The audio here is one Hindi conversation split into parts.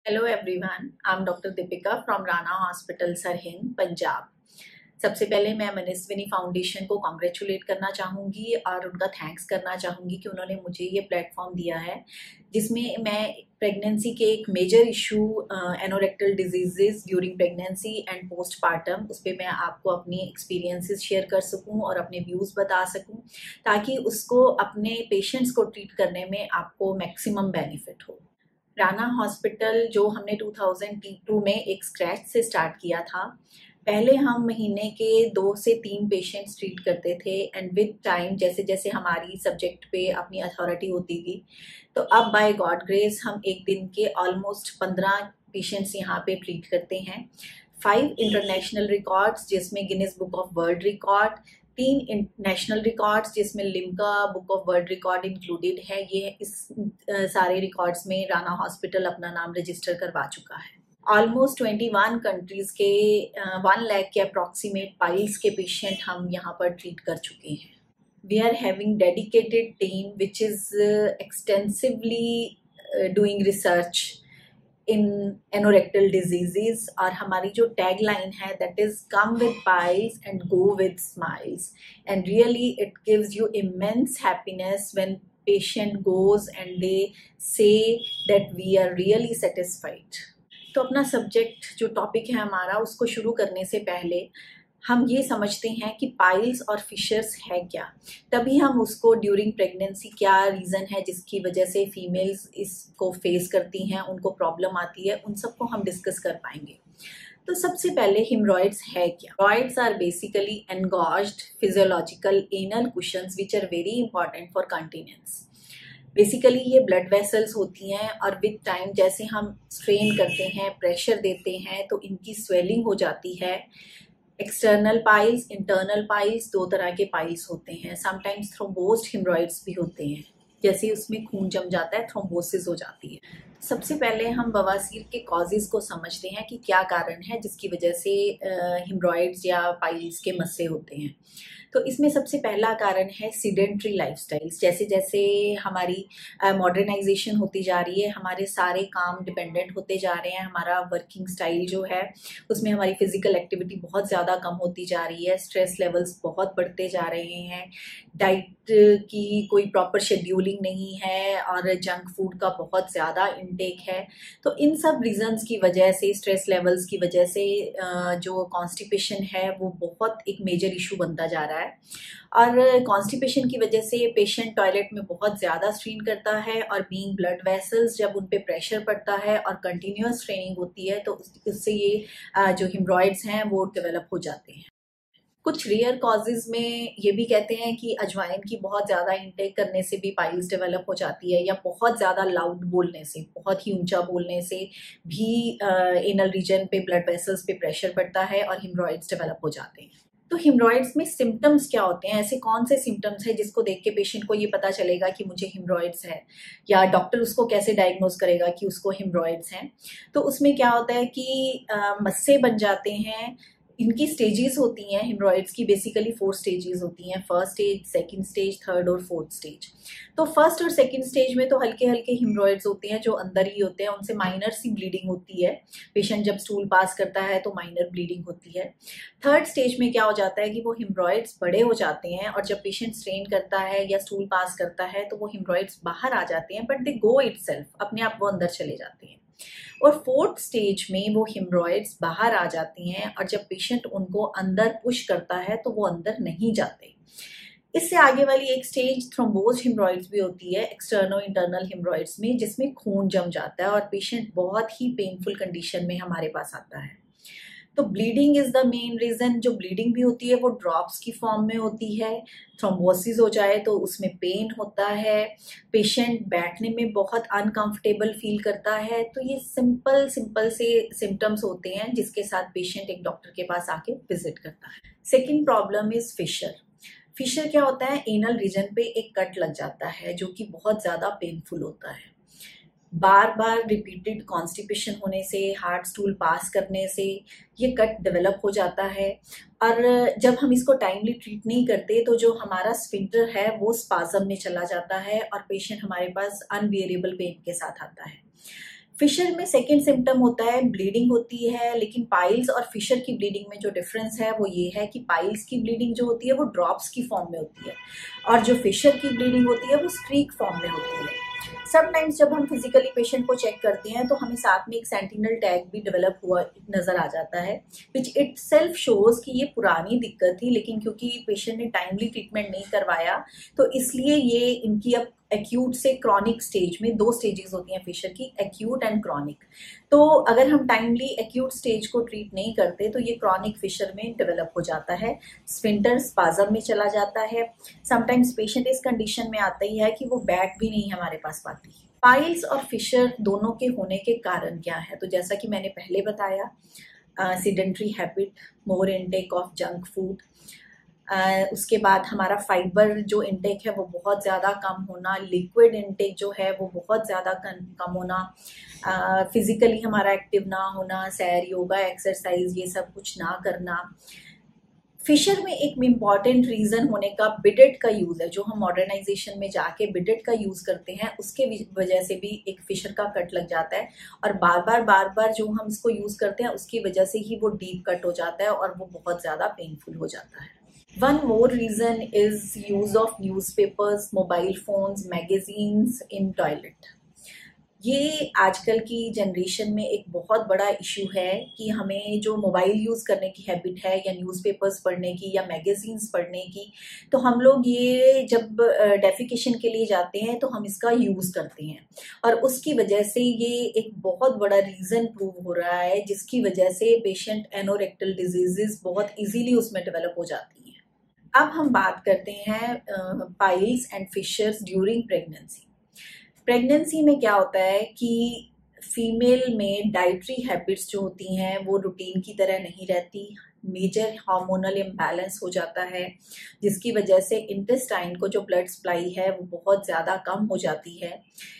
Hello everyone, I am doctor Deepika from Rana hospital Sirhind, Punjab. सबसे पहले मैं मनस्विनी फाउंडेशन को कॉन्ग्रेचुलेट करना चाहूँगी और उनका थैंक्स करना चाहूँगी कि उन्होंने मुझे ये प्लेटफॉर्म दिया है जिसमें मैं प्रेगनेंसी के एक major issue anorectal diseases during pregnancy and postpartum उस पर मैं आपको अपनी एक्सपीरियंसेस शेयर कर सकूं और अपने व्यूज़ बता सकूं ताकि उसको अपने पेशेंट्स को ट्रीट करने में आपको मैक्सिमम बेनिफिट हो। राना हॉस्पिटल जो हमने 2002 में एक स्क्रैच से स्टार्ट किया था। पहले हम महीने के 2 से 3 पेशेंट्स ट्रीट करते थे एंड विद टाइम जैसे जैसे हमारी सब्जेक्ट पे अपनी अथॉरिटी होती गई तो अब बाय गॉड ग्रेस हम एक दिन के ऑलमोस्ट 15 पेशेंट्स यहाँ पे ट्रीट करते हैं। 5 इंटरनेशनल रिकॉर्ड्स जिसमें Guinness book of world record, 3 national records जिसमें Limca book of world record included है। ये इस सारे रिकॉर्ड्स में राना हॉस्पिटल अपना नाम रजिस्टर करवा चुका है। ऑलमोस्ट 21 कंट्रीज के 1 लाख के अप्रॉक्सीमेट पाइल्स के पेशेंट हम यहाँ पर ट्रीट कर चुके हैं। We are having dedicated team which is extensively doing research in anorectal diseases और हमारी जो टैग लाइन है that is come with piles and go with smiles and really it gives you immense happiness when patient goes and they say that we are really satisfied. तो अपना सब्जेक्ट जो टॉपिक है हमारा उसको शुरू करने से पहले हम ये समझते हैं कि पाइल्स और फिशर्स है क्या, तभी हम उसको ड्यूरिंग प्रेगनेंसी क्या रीज़न है जिसकी वजह से फीमेल्स इसको फेस करती हैं, उनको प्रॉब्लम आती है, उन सबको हम डिस्कस कर पाएंगे। तो सबसे पहले हिमरॉइड्स है क्या। Haemorrhoids are basically engorged physiological anal cushions which are very important for continence. Basically ये ब्लड वेसल्स होती हैं और विद टाइम जैसे हम स्ट्रेन करते हैं, प्रेशर देते हैं तो इनकी स्वेलिंग हो जाती है। एक्सटर्नल पाइल्स, इंटरनल पाइल्स, 2 तरह के पाइल्स होते हैं। समटाइम्स थ्रोम्बोस्ड हिमरॉइड्स भी होते हैं, जैसे उसमें खून जम जाता है, थ्रोम्बोसिस हो जाती है। सबसे पहले हम बवासीर के कॉजेज़ को समझते हैं कि क्या कारण है जिसकी वजह से हिमरॉइड्स या पाइल्स के मस्से होते हैं। तो इसमें सबसे पहला कारण है सीडेंट्री लाइफस्टाइल्स। जैसे जैसे हमारी मॉडर्नाइजेशन होती जा रही है, हमारे सारे काम डिपेंडेंट होते जा रहे हैं, हमारा वर्किंग स्टाइल जो है उसमें हमारी फिजिकल एक्टिविटी बहुत ज़्यादा कम होती जा रही है, स्ट्रेस लेवल्स बहुत बढ़ते जा रहे हैं, डाइट की कोई प्रॉपर शेड्यूलिंग नहीं है और जंक फूड का बहुत ज़्यादा इनटेक है। तो इन सब रीजंस की वजह से, स्ट्रेस लेवल्स की वजह से जो कॉन्स्टिपेशन है वो बहुत एक मेजर इशू बनता जा रहा है। और कॉन्स्टिपेशन की वजह से पेशेंट टॉयलेट में बहुत ज़्यादा स्ट्रेन करता है और बीइंग ब्लड वेसल्स जब उन पे प्रेशर पड़ता है और कंटिन्यूअस स्ट्रेनिंग होती है तो उससे ये जो हिमरॉइड्स हैं वो डेवलप हो जाते हैं। कुछ रेयर कॉजेज में ये भी कहते हैं कि अजवाइन की बहुत ज़्यादा इंटेक करने से भी पाइल्स डेवलप हो जाती है, या बहुत ज़्यादा लाउड बोलने से, बहुत ही ऊंचा बोलने से भी एनल रीजन पे ब्लड वेसल्स पे प्रेशर पड़ता है और हिमरॉइड्स डेवलप हो जाते हैं। तो हिमरॉइड्स में सिम्टम्स क्या होते हैं, ऐसे कौन से सिम्टम्स हैं जिसको देख के पेशेंट को ये पता चलेगा कि मुझे हिमरॉइड्स है, या डॉक्टर उसको कैसे डायग्नोज करेगा कि उसको हिमरॉइड्स हैं। तो उसमें क्या होता है कि मस्से बन जाते हैं। इनकी स्टेजेस होती हैं हिमरॉइड्स की, बेसिकली 4 स्टेजेस होती हैं, first stage, second stage, third और फोर्थ स्टेज। तो फर्स्ट और सेकंड स्टेज में तो हल्के हल्के हिमरॉइड्स होते हैं जो अंदर ही होते हैं, उनसे माइनर सी ब्लीडिंग होती है। पेशेंट जब स्टूल पास करता है तो माइनर ब्लीडिंग होती है। थर्ड स्टेज में क्या हो जाता है कि वो हिमरॉइड्स बड़े हो जाते हैं और जब पेशेंट स्ट्रेन करता है या स्टूल पास करता है तो वो हिमरॉइड्स बाहर आ जाते हैं, बट दे गो इटसेल्फ, अपने आप वो अंदर चले जाते हैं। और फोर्थ स्टेज में वो हिमरॉइड्स बाहर आ जाती हैं और जब पेशेंट उनको अंदर पुश करता है तो वो अंदर नहीं जाते। इससे आगे वाली एक स्टेज थ्रोम्बोज हिमरॉइड्स भी होती है, एक्सटर्नो इंटरनल हिमरॉइड्स में, जिसमें खून जम जाता है और पेशेंट बहुत ही पेनफुल कंडीशन में हमारे पास आता है। तो bleeding is the main reason. जो ब्लीडिंग भी होती है वो ड्रॉप्स की फॉर्म में होती है। थ्रोम्बोसिस हो जाए तो उसमें पेन होता है, पेशेंट बैठने में बहुत अनकंफर्टेबल फील करता है। तो ये सिंपल से सिम्टम्स होते हैं जिसके साथ पेशेंट एक डॉक्टर के पास आके विजिट करता है। Second problem is fissure. Fissure क्या होता है, एनल रीजन पे एक कट लग जाता है जो कि बहुत ज़्यादा पेनफुल होता है। बार बार रिपीटेड कॉन्स्टिपेशन होने से, हार्ड स्टूल पास करने से ये कट डेवलप हो जाता है और जब हम इसको टाइमली ट्रीट नहीं करते तो जो हमारा स्फिंक्टर है वो स्पाज्म में चला जाता है और पेशेंट हमारे पास अनबियरेबल पेन के साथ आता है। फिशर में सेकेंड सिम्टम होता है ब्लीडिंग होती है, लेकिन पाइल्स और फिशर की ब्लीडिंग में जो डिफरेंस है वो ये है कि पाइल्स की ब्लीडिंग जो होती है वो ड्रॉप्स की फॉर्म में होती है और जो फिशर की ब्लीडिंग होती है वो स्ट्रीक फॉर्म में होती है। समटाइम्स जब हम फिजिकली पेशेंट को चेक करते हैं तो हमें साथ में एक सेंटिनल टैग भी डेवलप हुआ नजर आ जाता है, विच इट सेल्फ शोज कि ये पुरानी दिक्कत थी, लेकिन क्योंकि पेशेंट ने टाइमली ट्रीटमेंट नहीं करवाया तो इसलिए ये इनकी अब एक्यूट से क्रॉनिक स्टेज में, दो स्टेजेस होती हैं फिशर की, एक्यूट एंड क्रॉनिक। तो अगर हम टाइमली एक्यूट स्टेज को ट्रीट नहीं करते तो ये क्रॉनिक फिशर में डेवलप हो जाता है, स्फिंक्टर स्पाज्म में चला जाता है। समटाइम्स पेशेंट इस कंडीशन में आता ही है कि वो बैठ भी नहीं हमारे पास पाती। पाइल्स और फिशर दोनों के होने के कारण क्या है? तो जैसा कि मैंने पहले बताया, sedentary habit, more intake of junk food, उसके बाद हमारा फाइबर जो इनटेक है वो बहुत ज़्यादा कम होना, लिक्विड इनटेक जो है वो बहुत ज़्यादा कम होना, फिजिकली हमारा एक्टिव ना होना, सैर, योगा, एक्सरसाइज ये सब कुछ ना करना। फिशर में एक इम्पॉर्टेंट रीज़न होने का बिडेट का यूज़ है, जो हम मॉडर्नाइजेशन में जाके बिडेट का यूज़ करते हैं उसके वजह से भी एक फिशर का कट लग जाता है, और बार बार जो हम इसको यूज़ करते हैं उसकी वजह से ही वो डीप कट हो जाता है और वो बहुत ज़्यादा पेनफुल हो जाता है। One more reason is use of newspapers, mobile phones, magazines in toilet. ये आजकल की जनरेशन में एक बहुत बड़ा इशू है कि हमें जो मोबाइल यूज़ करने की हैबिट है या न्यूज़पेपर्स पढ़ने की या मैगजीन्स पढ़ने की, तो हम लोग ये जब डेफिकेशन के लिए जाते हैं तो हम इसका यूज़ करते हैं और उसकी वजह से ये एक बहुत बड़ा रीज़न प्रूव हो रहा है, जिसकी वजह से पेशेंट एनोरेक्टल डिजीजेस बहुत इजीली उसमें डेवलप हो जाती हैं। अब हम बात करते हैं piles and fissures during pregnancy. Pregnancy में क्या होता है कि फीमेल में डाइटरी हैबिट्स जो होती हैं वो रूटीन की तरह नहीं रहती, मेजर हार्मोनल इम्बैलेंस हो जाता है, जिसकी वजह से इंटेस्टाइन को जो ब्लड सप्लाई है वो बहुत ज़्यादा कम हो जाती है।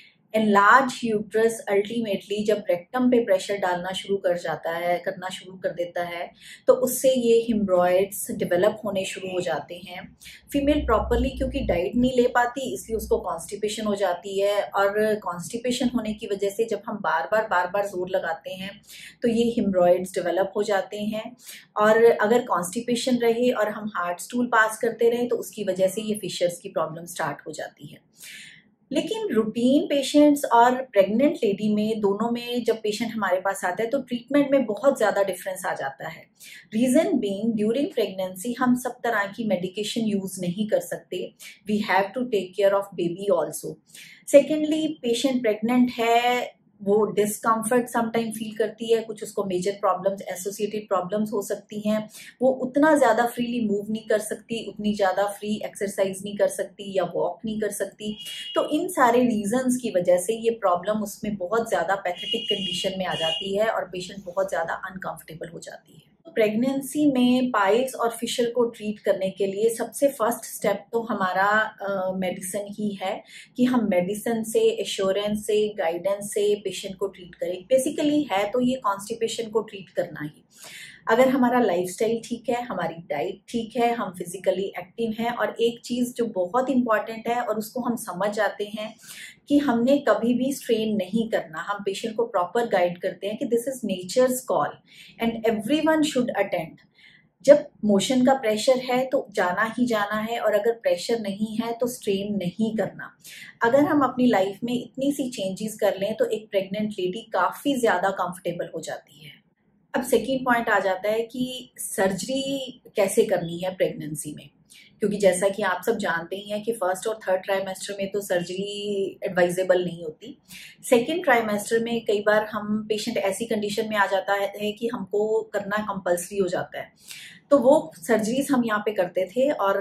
एनलार्ज यूट्रस अल्टीमेटली जब रेक्टम पे प्रेशर डालना शुरू करना शुरू कर देता है तो उससे ये हिम्ब्रॉइड्स डेवलप होने शुरू हो जाते हैं। फीमेल प्रॉपरली क्योंकि डाइट नहीं ले पाती इसलिए उसको कॉन्स्टिपेशन हो जाती है, और कॉन्स्टिपेशन होने की वजह से जब हम बार बार जोर लगाते हैं तो ये हिम्ब्रॉइड्स डेवलप हो जाते हैं, और अगर कॉन्स्टिपेशन रहे और हम हार्ड स्टूल पास करते रहे तो उसकी वजह से ये फिशर्स की प्रॉब्लम स्टार्ट हो जाती है। लेकिन रूटीन पेशेंट्स और प्रेग्नेंट लेडी में, दोनों में जब पेशेंट हमारे पास आता है तो ट्रीटमेंट में बहुत ज़्यादा डिफरेंस आ जाता है। रीज़न बीइंग, ड्यूरिंग प्रेगनेंसी हम सब तरह की मेडिकेशन यूज़ नहीं कर सकते, we have to take care of baby also. Secondly, patient pregnant है, वो डिस्कम्फर्ट समटाइम फील करती है, कुछ उसको मेजर प्रॉब्लम्स, एसोसिएटेड प्रॉब्लम्स हो सकती हैं, वो उतना ज़्यादा फ्रीली मूव नहीं कर सकती, उतनी ज़्यादा फ्री एक्सरसाइज नहीं कर सकती या वॉक नहीं कर सकती। तो इन सारे रीजंस की वजह से ये प्रॉब्लम उसमें बहुत ज़्यादा पैथेटिक कंडीशन में आ जाती है और पेशेंट बहुत ज़्यादा अनकंफर्टेबल हो जाती है। प्रेगनेंसी में पाइल्स और फिशर को ट्रीट करने के लिए सबसे फर्स्ट स्टेप तो हमारा मेडिसिन ही है कि हम मेडिसिन से, एश्योरेंस से, गाइडेंस से पेशेंट को ट्रीट करें। बेसिकली है तो ये कॉन्स्टिपेशन को ट्रीट करना ही। अगर हमारा लाइफस्टाइल ठीक है, हमारी डाइट ठीक है, हम फिजिकली एक्टिव हैं, और एक चीज़ जो बहुत इंपॉर्टेंट है और उसको हम समझ जाते हैं कि हमने कभी भी स्ट्रेन नहीं करना, हम पेशेंट को प्रॉपर गाइड करते हैं कि this is nature's call and everyone should attend. जब मोशन का प्रेशर है तो जाना ही जाना है, और अगर प्रेशर नहीं है तो स्ट्रेन नहीं करना। अगर हम अपनी लाइफ में इतनी सी चेंजेस कर लें तो एक प्रेग्नेंट लेडी काफ़ी ज़्यादा कंफर्टेबल हो जाती है। अब सेकेंड पॉइंट आ जाता है कि सर्जरी कैसे करनी है प्रेगनेंसी में, क्योंकि जैसा कि आप सब जानते ही हैं कि फर्स्ट और थर्ड ट्राइमेस्टर में तो सर्जरी एडवाइजेबल नहीं होती। सेकेंड ट्राइमेस्टर में कई बार हम पेशेंट ऐसी कंडीशन में आ जाता है कि हमको करना कंपल्सरी हो जाता है, तो वो सर्जरीज हम यहाँ पे करते थे, और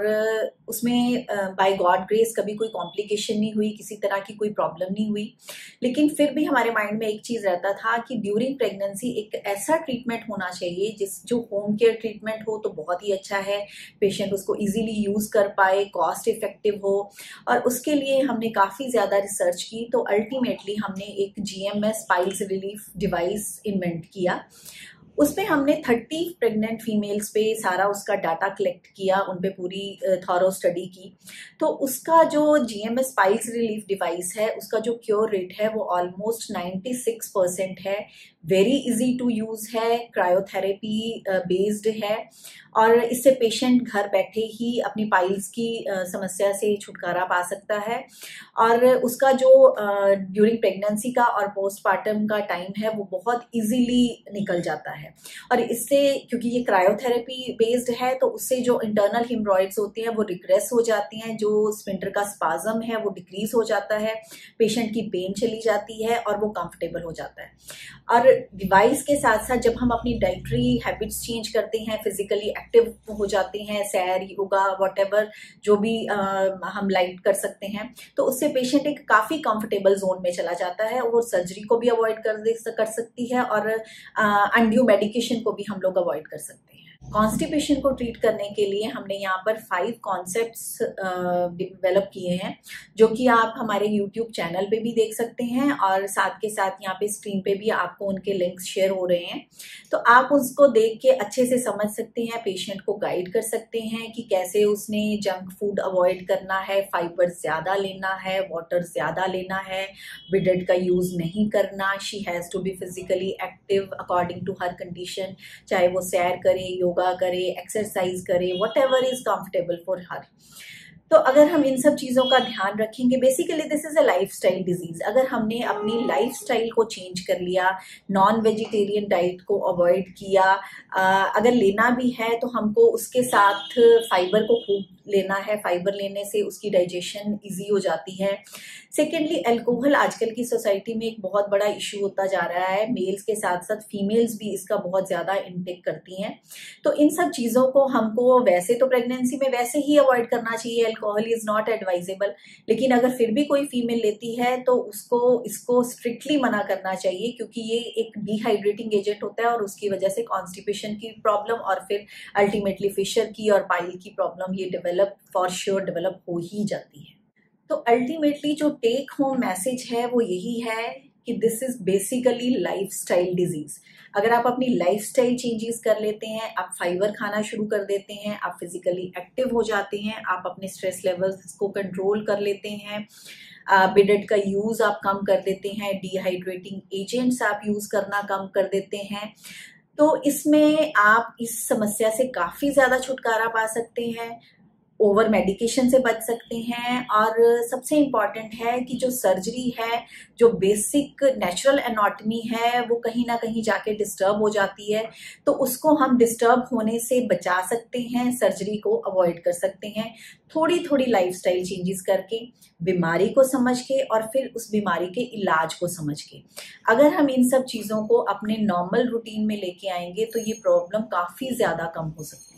उसमें बाय गॉड ग्रेस कभी कोई कॉम्प्लिकेशन नहीं हुई, किसी तरह की कोई प्रॉब्लम नहीं हुई। लेकिन फिर भी हमारे माइंड में एक चीज़ रहता था कि ड्यूरिंग प्रेगनेंसी एक ऐसा ट्रीटमेंट होना चाहिए जो होम केयर ट्रीटमेंट हो तो बहुत ही अच्छा है, पेशेंट उसको इजीली यूज़ कर पाए, कॉस्ट इफेक्टिव हो, और उसके लिए हमने काफ़ी ज़्यादा रिसर्च की। तो अल्टीमेटली हमने एक GMS piles relief device invent किया। उसमें हमने 30 प्रेग्नेंट फीमेल्स पे सारा उसका डाटा कलेक्ट किया, उन पे पूरी थॉरो स्टडी की। तो उसका जो GMS पाइल्स रिलीफ डिवाइस है, उसका जो क्योर रेट है वो ऑलमोस्ट 96% है। वेरी इजी टू यूज है, क्रायोथेरेपी बेस्ड है और इससे पेशेंट घर बैठे ही अपनी पाइल्स की समस्या से छुटकारा पा सकता है। और उसका जो ड्यूरिंग प्रेगनेंसी का और पोस्टपार्टम का टाइम है वो बहुत इजीली निकल जाता है। और इससे, क्योंकि ये क्रायोथेरेपी बेस्ड है, तो उससे जो इंटरनल हिमरॉइड्स होती हैं वो रिग्रेस हो जाती हैं, जो स्फिंक्टर का स्पाज्म है वो डिक्रीज हो जाता है, पेशेंट की पेन चली जाती है और वो कंफर्टेबल हो जाता है। और डिवाइस के साथ साथ जब हम अपनी डाइटरी हैबिट्स चेंज करते हैं, फिजिकली एक्टिव हो जाते हैं, सैर, योगा, व्हाटएवर जो भी हम लाइट कर सकते हैं, तो उससे पेशेंट एक काफी कंफर्टेबल जोन में चला जाता है। वो सर्जरी को भी अवॉइड कर सकती है और अनड्यू मेडिकेशन को भी हम लोग अवॉइड कर सकते हैं। कॉन्स्टिपेशन को ट्रीट करने के लिए हमने यहाँ पर 5 कॉन्सेप्ट्स डेवलप किए हैं, जो कि आप हमारे YouTube चैनल पे भी देख सकते हैं और साथ के साथ यहाँ पे स्क्रीन पे भी आपको उनके लिंक्स शेयर हो रहे हैं। तो आप उसको देख के अच्छे से समझ सकते हैं, पेशेंट को गाइड कर सकते हैं कि कैसे उसने जंक फूड अवॉइड करना है, फाइबर ज्यादा लेना है, वाटर ज्यादा लेना है, बेड का यूज नहीं करना। She has to be physically active according to her condition, चाहे वो सैर करे, योगा करे, एक्सरसाइज करे, whatever is comfortable for her. तो अगर हम इन सब चीजों का ध्यान रखेंगे, basically this is a lifestyle disease. अगर हमने अपनी लाइफस्टाइल को चेंज कर लिया, नॉन वेजिटेरियन डाइट को अवॉइड किया, अगर लेना भी है तो हमको उसके साथ फाइबर को खूब लेना है, फाइबर लेने से उसकी डाइजेशन इजी हो जाती है। सेकेंडली, अल्कोहल आजकल की सोसाइटी में एक बहुत बड़ा इशू होता जा रहा है, मेल्स के साथ साथ फीमेल्स भी इसका बहुत ज्यादा इंटेक करती हैं। तो इन सब चीजों को हमको वैसे तो प्रेगनेंसी में वैसे ही अवॉइड करना चाहिए, अल्कोहल इज नॉट एडवाइजेबल, लेकिन अगर फिर भी कोई फीमेल लेती है तो इसको स्ट्रिक्टली मना करना चाहिए, क्योंकि ये एक डिहाइड्रेटिंग एजेंट होता है और उसकी वजह से कॉन्स्टिपेशन की प्रॉब्लम और फिर अल्टीमेटली फिशर की और पाइल की प्रॉब्लम ये फॉर श्योर डेवलप हो ही जाती है। तो अल्टीमेटली जो टेक होम मैसेज है वो यही है कि this is basically lifestyle disease. अगर आप अपनी लाइफस्टाइल चेंजेस कर लेते हैं, आप फाइबर खाना शुरू कर देते हैं, आप फिजिकली एक्टिव हो जाते हैं, आप अपने स्ट्रेस लेवल्स को कंट्रोल कर लेते हैं, बेड का यूज आप कम कर देते हैं, डिहाइड्रेटिंग एजेंट्स आप यूज करना कम कर देते हैं, तो इसमें आप इस समस्या से काफी ज्यादा छुटकारा पा सकते हैं, ओवर मेडिकेशन से बच सकते हैं। और सबसे इम्पॉर्टेंट है कि जो सर्जरी है, जो बेसिक नेचुरल एनाटॉमी है, वो कहीं ना कहीं जाके डिस्टर्ब हो जाती है, तो उसको हम डिस्टर्ब होने से बचा सकते हैं, सर्जरी को अवॉइड कर सकते हैं, थोड़ी थोड़ी लाइफस्टाइल चेंजेस करके, बीमारी को समझ के और फिर उस बीमारी के इलाज को समझ के। अगर हम इन सब चीज़ों को अपने नॉर्मल रूटीन में लेके आएंगे तो ये प्रॉब्लम काफ़ी ज़्यादा कम हो सकती है।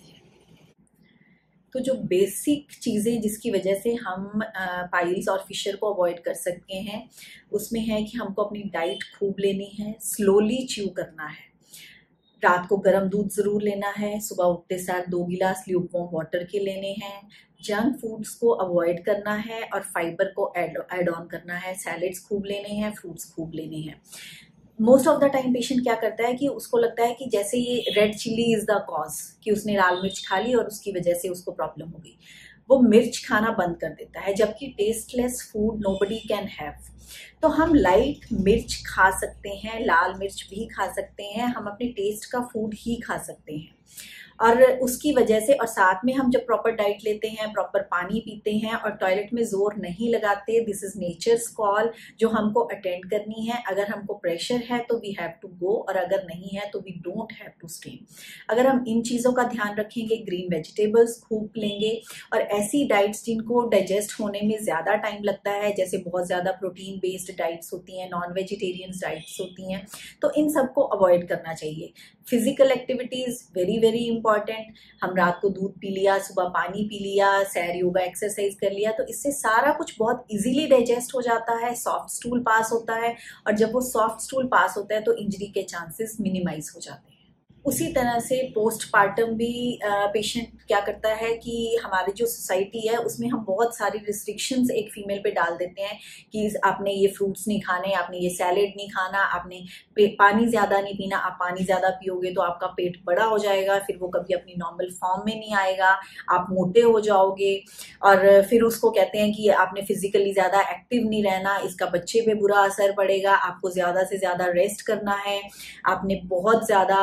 तो जो बेसिक चीज़ें जिसकी वजह से हम पाइल्स और फिशर को अवॉइड कर सकते हैं, उसमें है कि हमको अपनी डाइट खूब लेनी है, स्लोली च्यू करना है, रात को गर्म दूध ज़रूर लेना है, सुबह उठते साथ 2 गिलास ल्यूकवार्म वाटर के लेने हैं, जंक फूड्स को अवॉइड करना है और फाइबर को ऐड ऑन करना है, सैलेड्स खूब लेने हैं, फ्रूट्स खूब लेने हैं। Most of the time patient क्या करता है कि उसको लगता है कि जैसे ये red chilli is the cause, कि उसने लाल मिर्च खा ली और उसकी वजह से उसको प्रॉब्लम हो गई, वो मिर्च खाना बंद कर देता है, जबकि tasteless food nobody can have. तो हम लाइट मिर्च खा सकते हैं, लाल मिर्च भी खा सकते हैं, हम अपने टेस्ट का फूड ही खा सकते हैं। और उसकी वजह से, और साथ में हम जब प्रॉपर डाइट लेते हैं, प्रॉपर पानी पीते हैं और टॉयलेट में जोर नहीं लगाते, दिस इज नेचर्स कॉल जो हमको अटेंड करनी है। अगर हमको प्रेशर है तो वी हैव टू गो, और अगर नहीं है तो we don't have to stay. अगर हम इन चीज़ों का ध्यान रखेंगे, ग्रीन वेजिटेबल्स खूब लेंगे और ऐसी डाइट्स जिनको डाइजेस्ट होने में ज़्यादा टाइम लगता है, जैसे बहुत ज़्यादा प्रोटीन बेस्ड डाइट्स होती हैं, नॉन वेजिटेरियन डाइट्स होती हैं, तो इन सबको अवॉइड करना चाहिए। Physical activities very very important. हम रात को दूध पी लिया, सुबह पानी पी लिया, सैर, योगा, एक्सरसाइज कर लिया, तो इससे सारा कुछ बहुत इजीली डाइजेस्ट हो जाता है, सॉफ्ट स्टूल पास होता है, और जब वो सॉफ्ट स्टूल पास होता है तो इंजरी के चांसेस मिनिमाइज हो जाते हैं। उसी तरह से पोस्टपार्टम भी पेशेंट क्या करता है कि हमारी जो सोसाइटी है उसमें हम बहुत सारी रिस्ट्रिक्शंस एक फीमेल पे डाल देते हैं कि आपने ये फ्रूट्स नहीं खाने, आपने ये सैलेड नहीं खाना, आपने पानी ज़्यादा नहीं पीना, आप पानी ज़्यादा पियोगे तो आपका पेट बड़ा हो जाएगा, फिर वो कभी अपनी नॉर्मल फॉर्म में नहीं आएगा, आप मोटे हो जाओगे। और फिर उसको कहते हैं कि आपने फिजिकली ज़्यादा एक्टिव नहीं रहना, इसका बच्चे पे बुरा असर पड़ेगा, आपको ज़्यादा से ज़्यादा रेस्ट करना है, आपने बहुत ज़्यादा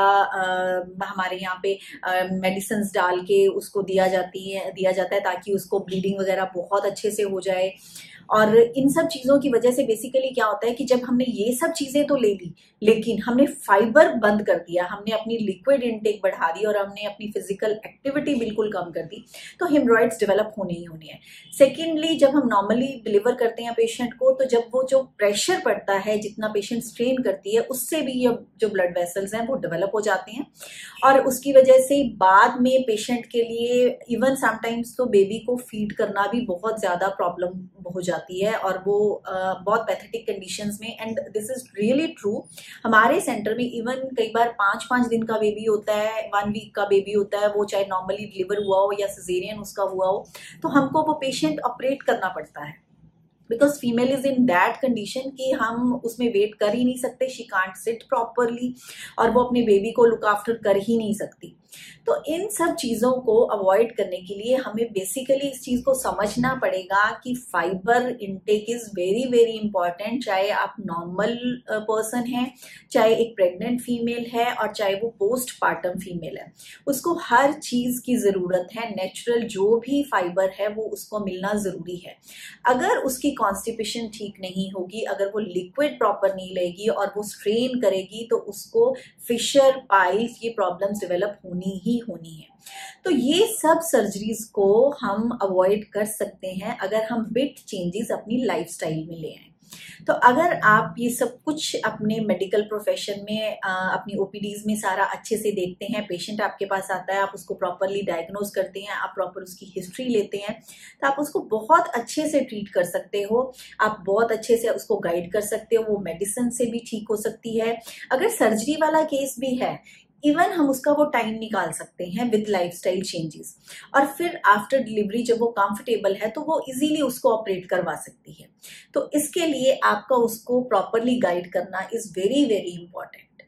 हमारे यहाँ पे मेडिसिन डाल के उसको दिया जाता है ताकि उसको ब्लीडिंग वगैरह बहुत अच्छे से हो जाए। और इन सब चीज़ों की वजह से बेसिकली क्या होता है कि जब हमने ये सब चीज़ें तो ले ली, लेकिन हमने फाइबर बंद कर दिया, हमने अपनी लिक्विड इनटेक बढ़ा दी और हमने अपनी फिजिकल एक्टिविटी बिल्कुल कम कर दी, तो हेमरॉइड्स डेवलप होने ही होने हैं। सेकेंडली, जब हम नॉर्मली डिलीवर करते हैं पेशेंट को, तो जब वो जो प्रेशर पड़ता है, जितना पेशेंट स्ट्रेन करती है, उससे भी ये जो ब्लड वेसल्स हैं वो डेवलप हो जाते हैं और उसकी वजह से बाद में पेशेंट के लिए इवन समटाइम्स तो बेबी को फीड करना भी बहुत ज़्यादा प्रॉब्लम हो जाती है और वो बहुत पैथेटिक कंडीशंस में, and this is really true. हमारे सेंटर में इवन कई बार 5-5 दिन का बेबी होता है, 1 वीक का बेबी होता है, वो चाहे नॉर्मली डिलीवर हुआ हो या सिजेरियन उसका हुआ हो, तो हमको वो पेशेंट ऑपरेट करना पड़ता है because female is in that condition कि हम उसमें वेट कर ही नहीं सकते, शी कांट सिट प्रॉपरली और वो अपने बेबी को लुक आफ्टर कर ही नहीं सकती। तो इन सब चीज़ों को अवॉइड करने के लिए हमें बेसिकली इस चीज़ को समझना पड़ेगा कि fibre intake is very very important, चाहे आप नॉर्मल पर्सन हैं, चाहे एक प्रेग्नेंट फीमेल है और चाहे वो पोस्टपार्टम फीमेल है, उसको हर चीज़ की ज़रूरत है। नेचुरल जो भी फाइबर है वो उसको मिलना ज़रूरी है। अगर उसकी कॉन्स्टिपेशन ठीक नहीं होगी, अगर वो लिक्विड प्रॉपर नहीं लेगी और वो स्ट्रेन करेगी, तो उसको फिशर, पाइल्स, ये प्रॉब्लम्स डेवलप होनी ही होनी है। तो ये सब सर्जरीज को हम अवॉइड कर सकते हैं अगर हम बिट चेंजेस अपनी लाइफस्टाइल में ले आए। तो अगर आप ये सब कुछ अपने मेडिकल प्रोफेशन में अपनी ओपीडीज में सारा अच्छे से देखते हैं, पेशेंट आपके पास आता है, आप उसको प्रॉपरली डायग्नोज करते हैं, आप प्रॉपर उसकी हिस्ट्री लेते हैं, तो आप उसको बहुत अच्छे से ट्रीट कर सकते हो, आप बहुत अच्छे से उसको गाइड कर सकते हो, वो मेडिसिन से भी ठीक हो सकती है। अगर सर्जरी वाला केस भी है, इवन हम उसका वो टाइम निकाल सकते हैं विद लाइफस्टाइल चेंजेस, और फिर आफ्टर डिलीवरी जब वो कंफर्टेबल है तो वो इजीली उसको ऑपरेट करवा सकती है। तो इसके लिए आपका उसको प्रॉपरली गाइड करना is very very important.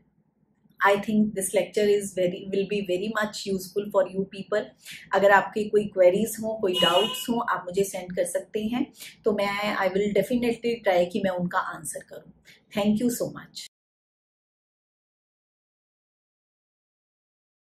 I think this lecture will be very much useful for you people. अगर आपकी कोई क्वेरीज हो, कोई डाउट्स हो, आप मुझे सेंड कर सकते हैं, तो आई विल डेफिनेटली ट्राई कि मैं उनका आंसर करूं। Thank you so much.